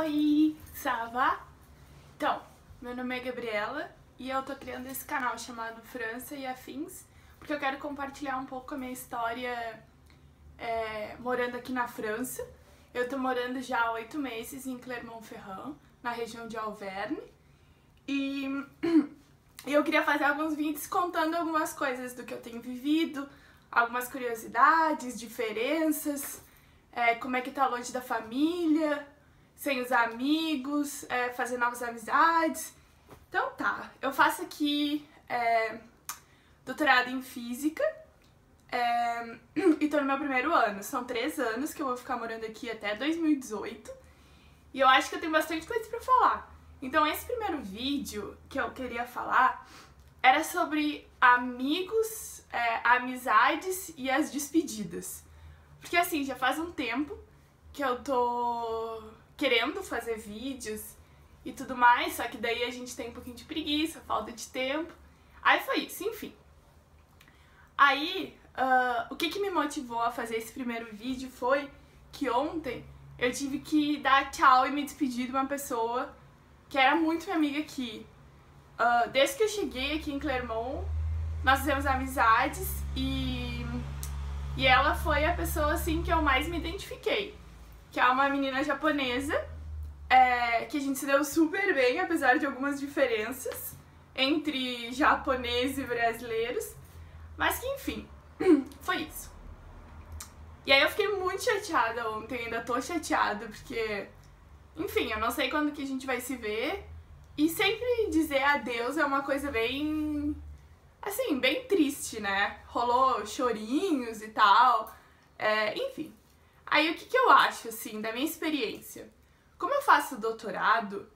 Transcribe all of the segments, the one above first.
Oi, ça va? Então, meu nome é Gabriela e eu tô criando esse canal chamado França e Afins porque eu quero compartilhar um pouco a minha história morando aqui na França. Eu tô morando já há 8 meses em Clermont-Ferrand, na região de Auvergne, e eu queria fazer alguns vídeos contando algumas coisas do que eu tenho vivido, algumas curiosidades, diferenças, como é que tá longe da família, sem os amigos, fazer novas amizades. Então tá, eu faço aqui doutorado em Física e tô no meu primeiro ano. São 3 anos que eu vou ficar morando aqui até 2018 e eu acho que eu tenho bastante coisa pra falar. Então esse primeiro vídeo que eu queria falar era sobre amigos, amizades e as despedidas. Porque assim, já faz um tempo que eu tô querendo fazer vídeos e tudo mais, só que daí a gente tem um pouquinho de preguiça, falta de tempo. Aí foi isso, enfim. Aí, o que me motivou a fazer esse primeiro vídeo foi que ontem eu tive que dar tchau e me despedir de uma pessoa que era muito minha amiga aqui. Desde que eu cheguei aqui em Clermont, nós fizemos amizades e ela foi a pessoa assim que eu mais me identifiquei. Que é uma menina japonesa, que a gente se deu super bem, apesar de algumas diferenças entre japoneses e brasileiros. Mas que enfim, foi isso. E aí eu fiquei muito chateada ontem, ainda tô chateada, porque, enfim, eu não sei quando que a gente vai se ver. E sempre dizer adeus é uma coisa bem, assim, bem triste, né? Rolou chorinhos e tal, enfim. Aí o que eu acho, assim, da minha experiência? Como eu faço doutorado,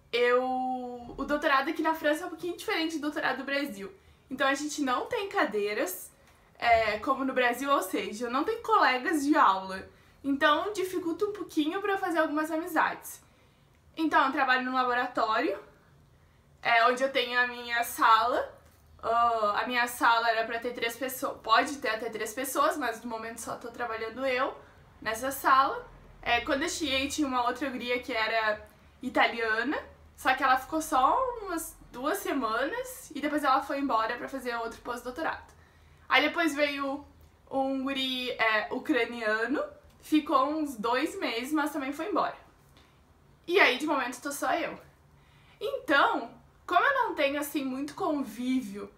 o doutorado aqui na França é um pouquinho diferente do doutorado do Brasil. Então a gente não tem cadeiras, como no Brasil, ou seja, não tem colegas de aula. Então dificulta um pouquinho pra fazer algumas amizades. Então eu trabalho num laboratório, onde eu tenho a minha sala. A minha sala era pra ter 3 pessoas, pode ter até 3 pessoas, mas no momento só tô trabalhando eu nessa sala. Quando eu cheguei tinha uma outra guria que era italiana, só que ela ficou só umas 2 semanas e depois ela foi embora pra fazer outro pós-doutorado. Aí depois veio um guri ucraniano, ficou uns 2 meses, mas também foi embora. E aí de momento tô só eu. Então, como eu não tenho assim muito convívio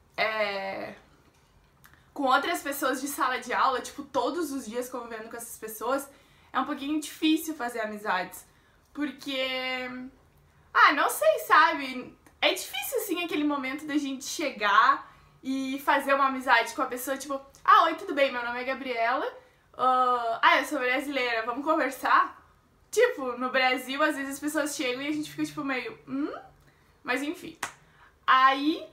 com outras pessoas de sala de aula, tipo, todos os dias convivendo com essas pessoas, é um pouquinho difícil fazer amizades. Porque, não sei, sabe? É difícil, assim, aquele momento da gente chegar e fazer uma amizade com a pessoa, tipo, oi, tudo bem, meu nome é Gabriela, eu sou brasileira, vamos conversar? Tipo, no Brasil, às vezes as pessoas chegam e a gente fica, tipo, meio, Mas enfim. Aí,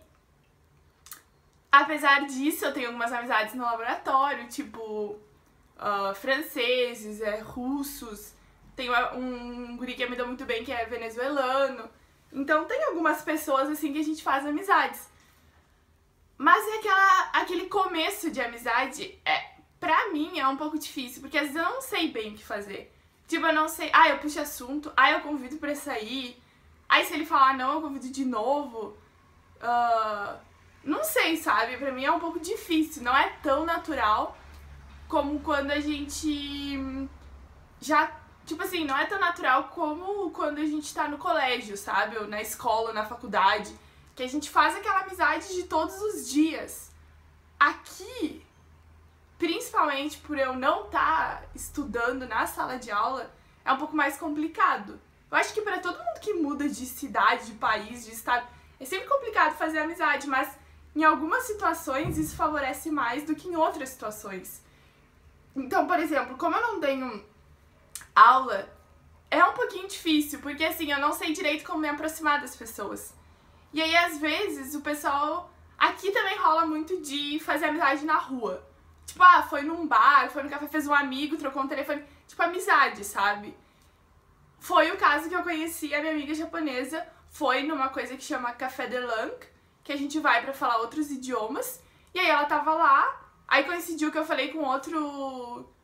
apesar disso, eu tenho algumas amizades no laboratório, tipo, franceses, russos, tem um guri que me deu muito bem que é venezuelano. Então tem algumas pessoas assim que a gente faz amizades. Mas aquele começo de amizade, pra mim é um pouco difícil, porque às vezes eu não sei bem o que fazer. Tipo, eu não sei, eu puxo assunto, eu convido pra sair, aí se ele falar não, eu convido de novo. Não sei, sabe? Pra mim é um pouco difícil, não é tão natural como quando a gente tipo assim, não é tão natural como quando a gente tá no colégio, sabe? Ou na escola, ou na faculdade, que a gente faz aquela amizade de todos os dias. Aqui, principalmente por eu não estar estudando na sala de aula, é um pouco mais complicado. Eu acho que pra todo mundo que muda de cidade, de país, de estado, é sempre complicado fazer amizade, mas em algumas situações isso favorece mais do que em outras situações. Então, por exemplo, como eu não tenho aula, é um pouquinho difícil, porque assim, eu não sei direito como me aproximar das pessoas. E aí, às vezes, o pessoal... Aqui também rola muito de fazer amizade na rua. Tipo, foi num bar, foi no café, fez um amigo, trocou um telefone. Tipo, amizade, sabe? Foi o caso que eu conheci a minha amiga japonesa, foi numa coisa que chama Café de Langue, que a gente vai pra falar outros idiomas. E aí ela tava lá, aí coincidiu que eu falei com outro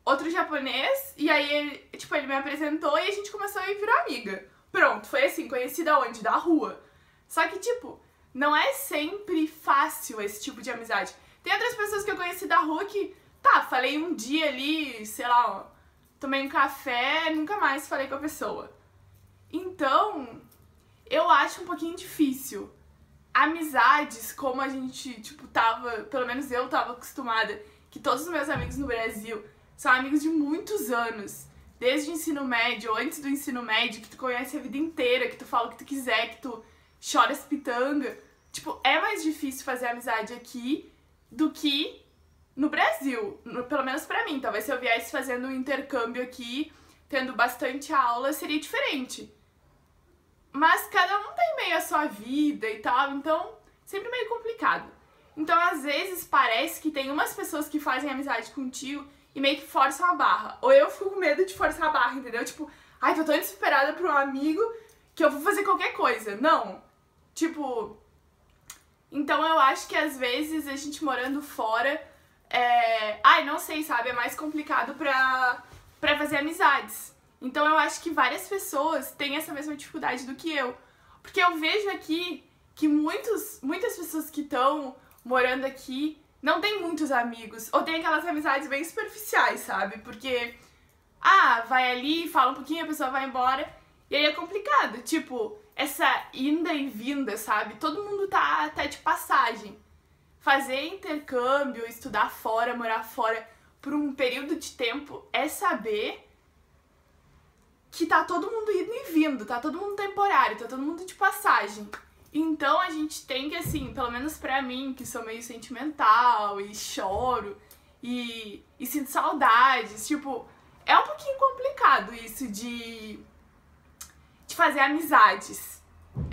outro japonês, e aí ele, tipo, ele me apresentou e a gente começou a virar amiga. Pronto, foi assim, conhecida onde? Da rua. Só que, tipo, não é sempre fácil esse tipo de amizade. Tem outras pessoas que eu conheci da rua que, tá, falei um dia ali, sei lá, tomei um café, nunca mais falei com a pessoa. Então, eu acho um pouquinho difícil. Amizades, como a gente, tipo, tava, pelo menos eu tava acostumada, que todos os meus amigos no Brasil são amigos de muitos anos, desde o ensino médio, ou antes do ensino médio, que tu conhece a vida inteira, que tu fala o que tu quiser, que tu chora as pitanga. Tipo, é mais difícil fazer amizade aqui do que no Brasil, pelo menos pra mim. Talvez se eu viesse fazendo um intercâmbio aqui, tendo bastante aula, seria diferente. Mas cada um tem meio a sua vida e tal, então sempre meio complicado. Então às vezes parece que tem umas pessoas que fazem amizade contigo e meio que forçam a barra. Ou eu fico com medo de forçar a barra, entendeu? Tipo, ai, tô tão desesperada por um amigo que eu vou fazer qualquer coisa. Não. Tipo... Então eu acho que às vezes a gente morando fora, ai, não sei, sabe? É mais complicado pra fazer amizades. Então eu acho que várias pessoas têm essa mesma dificuldade do que eu. Porque eu vejo aqui que muitas pessoas que estão morando aqui não tem muitos amigos. Ou tem aquelas amizades bem superficiais, sabe? Porque, vai ali, fala um pouquinho, a pessoa vai embora. E aí é complicado. Tipo, essa inda e vinda, sabe? Todo mundo tá de passagem. Fazer intercâmbio, estudar fora, morar fora por um período de tempo é saber que tá todo mundo indo e vindo, tá todo mundo temporário, tá todo mundo de passagem. Então a gente tem que, assim, pelo menos pra mim, que sou meio sentimental e choro e sinto saudades, tipo, é um pouquinho complicado isso de fazer amizades.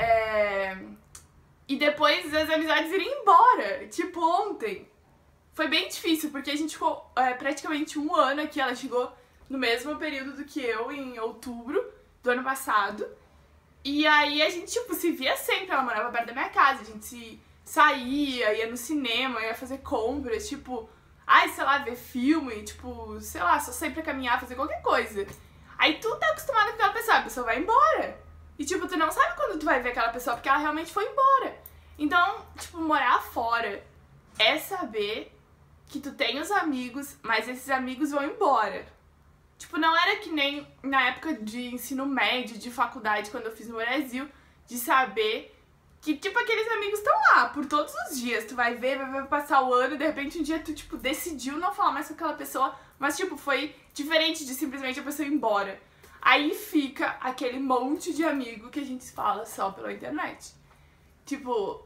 E depois as amizades irem embora. Tipo, ontem foi bem difícil, porque a gente ficou praticamente um ano aqui, ela chegou no mesmo período do que eu, em outubro do ano passado. E aí a gente, tipo, se via sempre, ela morava perto da minha casa, a gente saía, ia no cinema, ia fazer compras, tipo, sei lá, ver filme, tipo, sei lá, só sair pra caminhar, fazer qualquer coisa. Aí tu tá acostumado com aquela pessoa, a pessoa vai embora. E, tipo, tu não sabe quando tu vai ver aquela pessoa, porque ela realmente foi embora. Então, tipo, morar fora é saber que tu tem os amigos, mas esses amigos vão embora. Tipo, não era que nem na época de ensino médio, de faculdade, quando eu fiz no Brasil, de saber que, tipo, aqueles amigos estão lá por todos os dias. Tu vai ver, vai passar o ano, e de repente um dia tu, tipo, decidiu não falar mais com aquela pessoa, mas, tipo, foi diferente de simplesmente a pessoa ir embora. Aí fica aquele monte de amigo que a gente fala só pela internet. Tipo,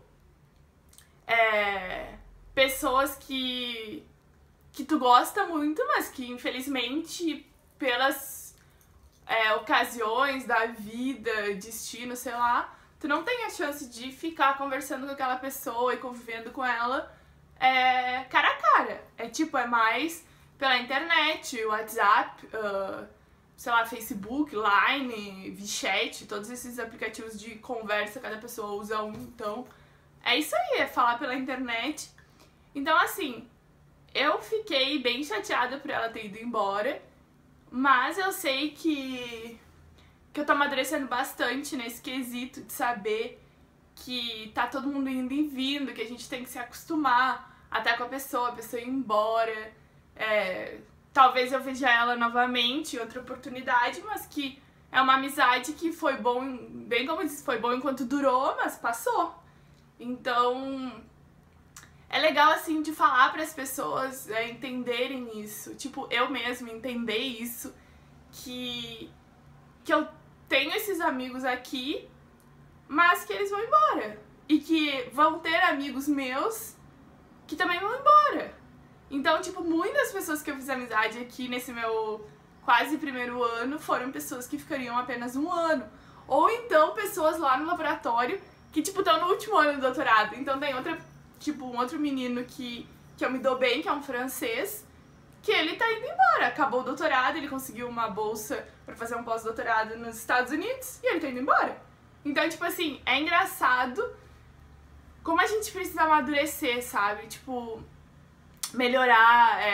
pessoas que tu gosta muito, mas que infelizmente pelas ocasiões da vida, destino, sei lá, tu não tem a chance de ficar conversando com aquela pessoa e convivendo com ela cara a cara. É mais pela internet, WhatsApp, sei lá, Facebook, Line, WeChat, todos esses aplicativos de conversa, cada pessoa usa um, então é isso aí, é falar pela internet. Então, assim, eu fiquei bem chateada por ela ter ido embora, mas eu sei que eu tô amadurecendo bastante nesse quesito de saber que tá todo mundo indo e vindo, que a gente tem que se acostumar a estar com a pessoa ir embora. Talvez eu veja ela novamente em outra oportunidade, mas que é uma amizade que foi bom, bem como eu disse, foi bom enquanto durou, mas passou. Então, é legal, assim, de falar para as pessoas entenderem isso. Tipo, eu mesma entender isso, que eu tenho esses amigos aqui, mas que eles vão embora. E que vão ter amigos meus que também vão embora. Então, tipo, muitas pessoas que eu fiz amizade aqui nesse meu quase primeiro ano foram pessoas que ficariam apenas um ano. Ou então pessoas lá no laboratório que, tipo, estão no último ano do doutorado. Então tem um outro menino que eu me dou bem, que é um francês, que ele tá indo embora. Acabou o doutorado, ele conseguiu uma bolsa pra fazer um pós-doutorado nos Estados Unidos e ele tá indo embora. Então, tipo assim, é engraçado como a gente precisa amadurecer, sabe? Tipo, melhorar,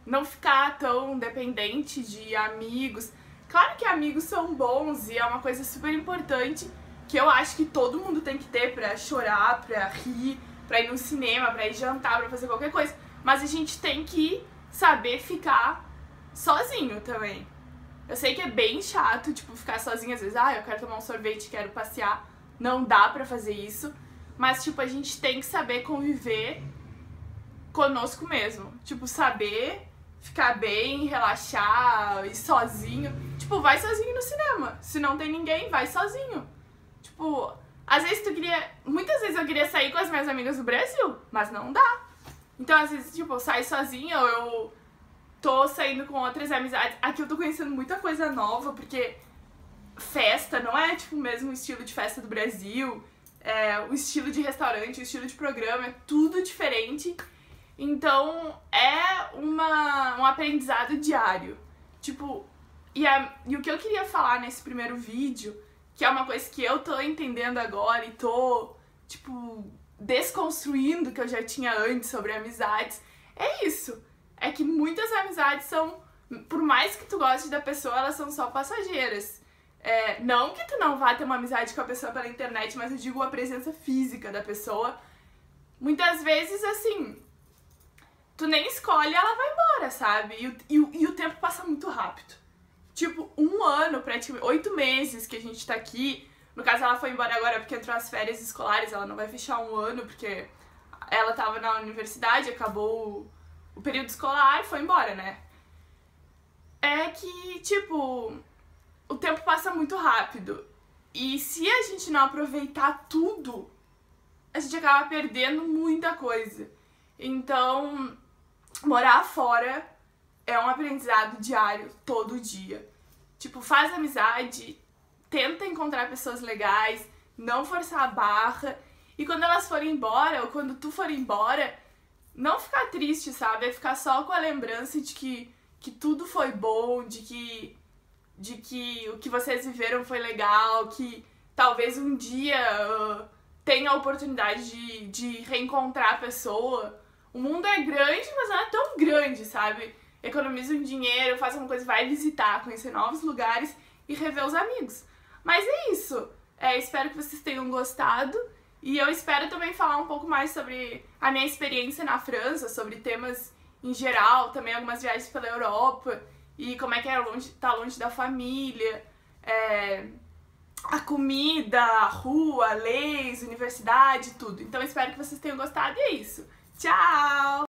não ficar tão dependente de amigos. Claro que amigos são bons e é uma coisa super importante que eu acho que todo mundo tem que ter pra chorar, pra rir, pra ir no cinema, pra ir jantar, pra fazer qualquer coisa. Mas a gente tem que saber ficar sozinho também. Eu sei que é bem chato, tipo, ficar sozinho às vezes. Ah, eu quero tomar um sorvete, quero passear. Não dá pra fazer isso. Mas, tipo, a gente tem que saber conviver conosco mesmo. Tipo, saber ficar bem, relaxar, ir sozinho. Tipo, vai sozinho no cinema. Se não tem ninguém, vai sozinho. Tipo, às vezes tu queria... Muitas vezes eu queria sair com as minhas amigas do Brasil, mas não dá. Então, às vezes, tipo, eu saio sozinha ou eu tô saindo com outras amizades. Aqui eu tô conhecendo muita coisa nova, porque festa não é, tipo, o mesmo estilo de festa do Brasil. O estilo de restaurante, o estilo de programa, é tudo diferente. Então, é um aprendizado diário. Tipo, e o que eu queria falar nesse primeiro vídeo, que é uma coisa que eu tô entendendo agora e tô, tipo, desconstruindo o que eu já tinha antes sobre amizades, é isso. É que muitas amizades são, por mais que tu goste da pessoa, elas são só passageiras. Não que tu não vá ter uma amizade com a pessoa pela internet, mas eu digo a presença física da pessoa. Muitas vezes, assim, tu nem escolhe, ela vai embora, sabe? E o tempo passa muito rápido. Tipo, 1 ano, praticamente, 8 meses que a gente tá aqui. No caso, ela foi embora agora porque entrou as férias escolares, ela não vai fechar 1 ano, porque ela tava na universidade, acabou o período escolar e foi embora, né? É que, tipo, o tempo passa muito rápido. E se a gente não aproveitar tudo, a gente acaba perdendo muita coisa. Então, morar fora é um aprendizado diário, todo dia. Tipo, faz amizade, tenta encontrar pessoas legais, não forçar a barra. E quando elas forem embora, ou quando tu for embora, não ficar triste, sabe? É ficar só com a lembrança de que tudo foi bom, de que o que vocês viveram foi legal, que talvez um dia tenha a oportunidade de reencontrar a pessoa. O mundo é grande, mas não é tão grande, sabe? Economiza um dinheiro, faz uma coisa, vai visitar, conhecer novos lugares e rever os amigos. Mas é isso. Espero que vocês tenham gostado. E eu espero também falar um pouco mais sobre a minha experiência na França, sobre temas em geral, também algumas viagens pela Europa, e como é que é tá longe da família, a comida, a rua, leis, universidade, tudo. Então espero que vocês tenham gostado e é isso. Tchau!